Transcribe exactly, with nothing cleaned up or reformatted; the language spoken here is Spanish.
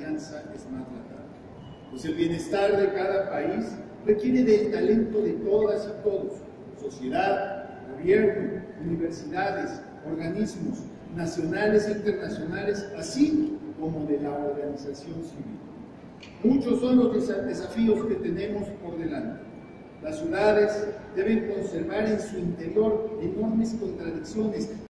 alianza es más latada. Pues el bienestar de cada país requiere del talento de todas y todos, sociedad, gobierno, universidades, organismos nacionales e internacionales, así como de la organización civil. Muchos son los desafíos que tenemos por delante. Las ciudades deben conservar en su interior enormes contradicciones